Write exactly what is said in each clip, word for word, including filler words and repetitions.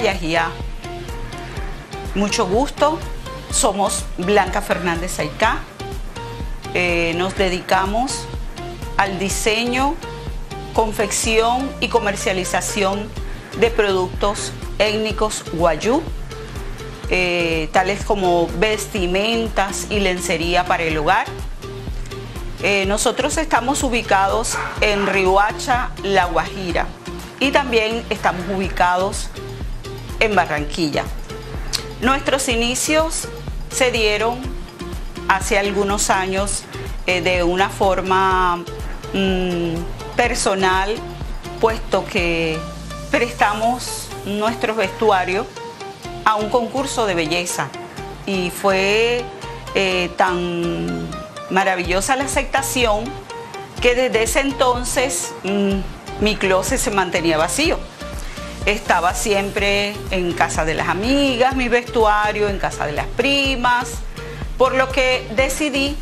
Yajía. Mucho gusto, somos Blanca Fernández Saicá. Eh, nos dedicamos al diseño, confección y comercialización de productos étnicos wayú, eh, tales como vestimentas y lencería para el hogar. Eh, nosotros estamos ubicados en Riohacha, La Guajira, y también estamos ubicados en Barranquilla. Nuestros inicios se dieron hace algunos años eh, de una forma mmm, personal, puesto que prestamos nuestros vestuarios a un concurso de belleza y fue eh, tan maravillosa la aceptación que desde ese entonces mmm, mi closet se mantenía vacío. Estaba siempre en casa de las amigas, mi vestuario, en casa de las primas, por lo que decidí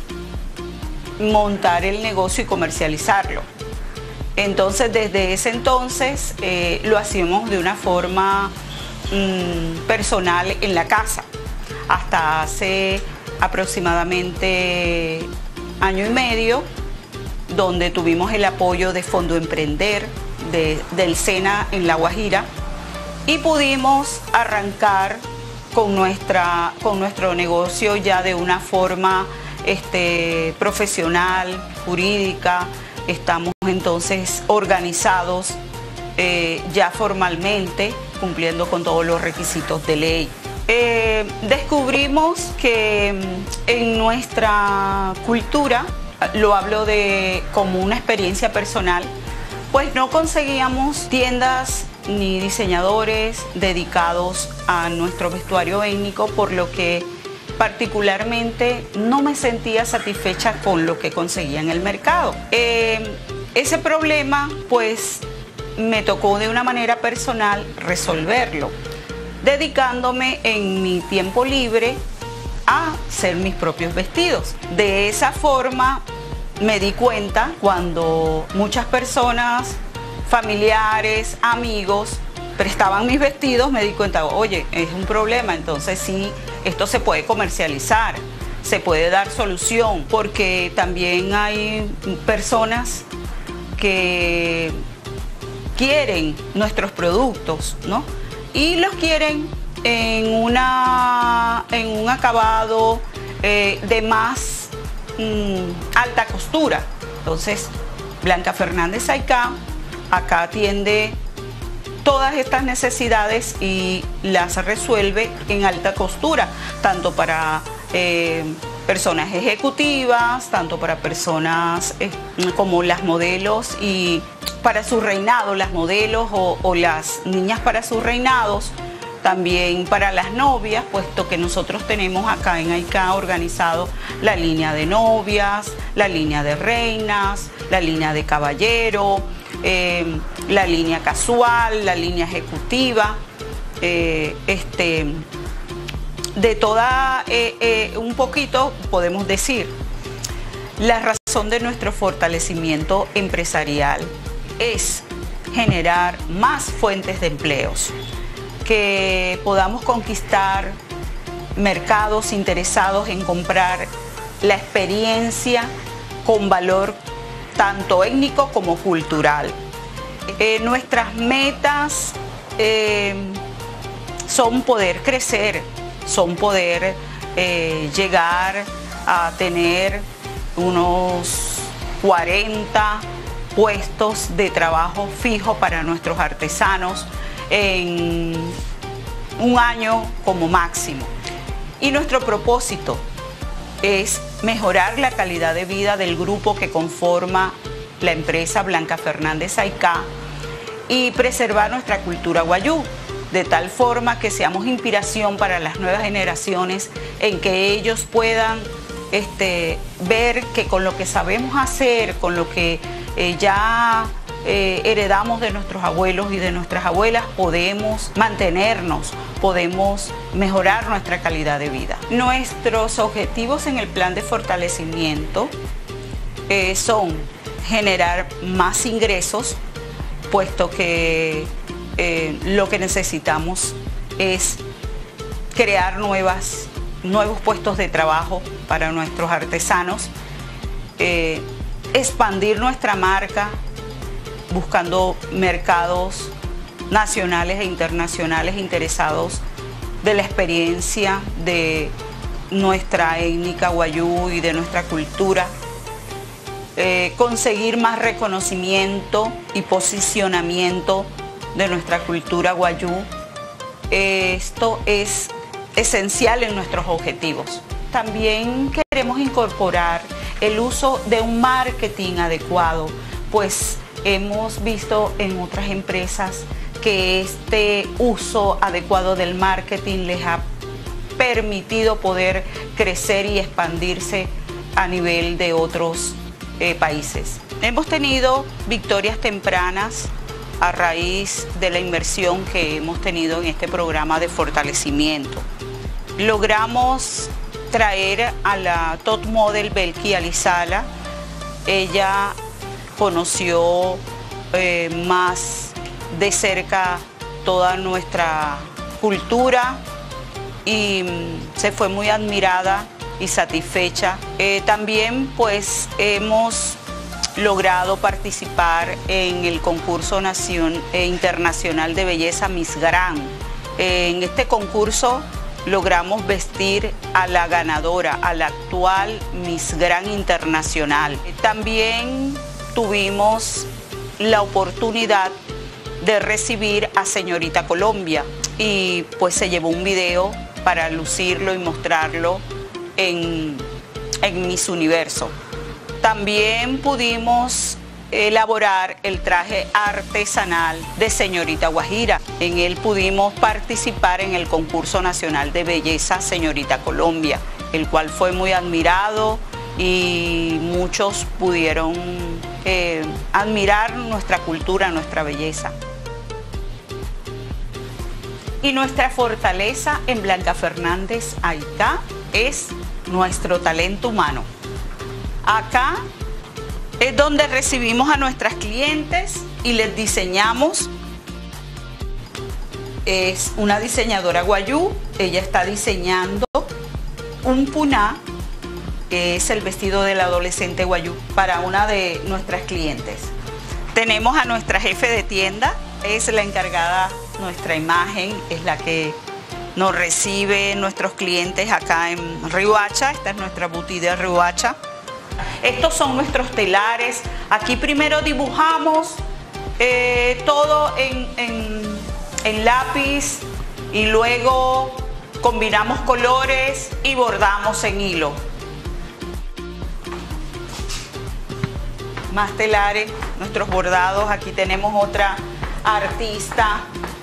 montar el negocio y comercializarlo. Entonces, desde ese entonces eh, lo hacíamos de una forma mmm, personal en la casa. Hasta hace aproximadamente año y medio, donde tuvimos el apoyo de Fondo Emprender, de, del SENA en La Guajira, y pudimos arrancar con, nuestra, con nuestro negocio ya de una forma este, profesional, jurídica. Estamos entonces organizados eh, ya formalmente, cumpliendo con todos los requisitos de ley. Eh, descubrimos que en nuestra cultura, lo hablo de como una experiencia personal, pues no conseguíamos tiendas ni diseñadores dedicados a nuestro vestuario étnico, por lo que particularmente no me sentía satisfecha con lo que conseguía en el mercado. Eh, ese problema pues me tocó de una manera personal resolverlo, dedicándome en mi tiempo libre a hacer mis propios vestidos. De esa forma me di cuenta cuando muchas personas, familiares, amigos, prestaban mis vestidos, me di cuenta, oye, es un problema, entonces sí, esto se puede comercializar, se puede dar solución, porque también hay personas que quieren nuestros productos, ¿no? Y los quieren en, una, en un acabado eh, de más mmm, alta costura. Entonces, Blanca Fernández Saicá acá atiende todas estas necesidades y las resuelve en alta costura, tanto para eh, personas ejecutivas, tanto para personas eh, como las modelos y para su reinado, las modelos o, o las niñas para sus reinados, también para las novias, puesto que nosotros tenemos acá en AICA organizado la línea de novias, la línea de reinas, la línea de caballero, eh, la línea casual, la línea ejecutiva, eh, este, de toda, eh, eh, un poquito podemos decir, la razón de nuestro fortalecimiento empresarial es generar más fuentes de empleos, que podamos conquistar mercados interesados en comprar la experiencia con valor tanto étnico como cultural. Eh, nuestras metas eh, son poder crecer, son poder eh, llegar a tener unos cuarenta puestos de trabajo fijo para nuestros artesanos en un año como máximo. Y nuestro propósito es mejorar la calidad de vida del grupo que conforma la empresa Blanca Fernández Saicá y preservar nuestra cultura wayú, de tal forma que seamos inspiración para las nuevas generaciones, en que ellos puedan este, ver que con lo que sabemos hacer, con lo que eh, ya eh, heredamos de nuestros abuelos y de nuestras abuelas, podemos mantenernos, podemos mejorar nuestra calidad de vida. Nuestros objetivos en el plan de fortalecimiento eh, son generar más ingresos, puesto que eh, lo que necesitamos es crear nuevas, nuevos puestos de trabajo para nuestros artesanos, eh, expandir nuestra marca buscando mercados nacionales e internacionales interesados de la experiencia de nuestra étnica wayú y de nuestra cultura, eh, conseguir más reconocimiento y posicionamiento de nuestra cultura wayú. Eh, esto es esencial en nuestros objetivos. También queremos incorporar el uso de un marketing adecuado, pues hemos visto en otras empresas que este uso adecuado del marketing les ha permitido poder crecer y expandirse a nivel de otros eh, países. Hemos tenido victorias tempranas a raíz de la inversión que hemos tenido en este programa de fortalecimiento. Logramos traer a la top model Belki Alizala. Ella conoció eh, más de cerca toda nuestra cultura y mm, se fue muy admirada y satisfecha. Eh, también pues hemos logrado participar en el concurso nacion, eh, internacional de belleza Miss Gran. Eh, en este concurso logramos vestir a la ganadora, a la actual Miss Gran Internacional. Eh, también tuvimos la oportunidad de recibir a Señorita Colombia y pues se llevó un video para lucirlo y mostrarlo en, en Miss Universo. También pudimos elaborar el traje artesanal de Señorita Guajira. En él pudimos participar en el concurso nacional de belleza Señorita Colombia, el cual fue muy admirado y muchos pudieron eh, admirar nuestra cultura, nuestra belleza. Y nuestra fortaleza en Blanca Fernández Aicá es nuestro talento humano. Acá es donde recibimos a nuestras clientes y les diseñamos. Es una diseñadora wayú, ella está diseñando un puná, que es el vestido del adolescente wayú, para una de nuestras clientes. Tenemos a nuestra jefe de tienda, es la encargada, nuestra imagen, es la que nos recibe nuestros clientes acá en Riohacha. Esta es nuestra boutique de Riohacha. Estos son nuestros telares. Aquí primero dibujamos eh, todo en, en, en lápiz y luego combinamos colores y bordamos en hilo. Más telares, nuestros bordados. Aquí tenemos otra artista,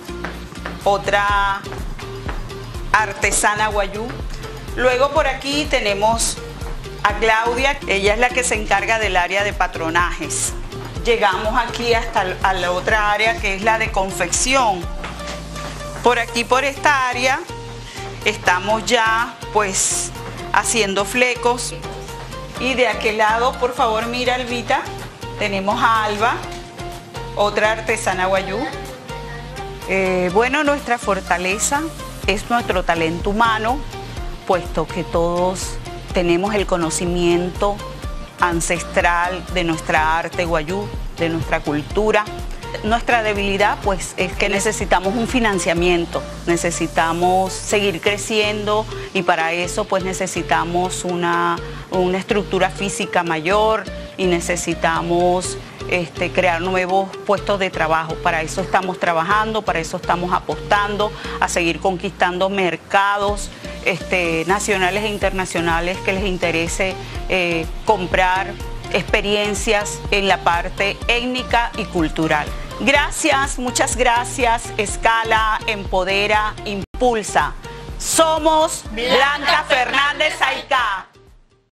otra artesana wayú. Luego por aquí tenemos a Claudia, ella es la que se encarga del área de patronajes. Llegamos aquí hasta a la otra área que es la de confección. Por aquí, por esta área, estamos ya pues haciendo flecos. Y de aquel lado, por favor, mira, Albita, tenemos a Alba, otra artesana wayú. Eh, bueno, nuestra fortaleza es nuestro talento humano, puesto que todos tenemos el conocimiento ancestral de nuestra arte wayú, de nuestra cultura. Nuestra debilidad pues es que necesitamos un financiamiento, necesitamos seguir creciendo y para eso pues necesitamos una, una estructura física mayor y necesitamos este, crear nuevos puestos de trabajo. Para eso estamos trabajando, para eso estamos apostando a seguir conquistando mercados Este, nacionales e internacionales que les interese eh, comprar experiencias en la parte étnica y cultural. Gracias, muchas gracias. Escala, empodera, impulsa. Somos Blanca Fernández Aicá.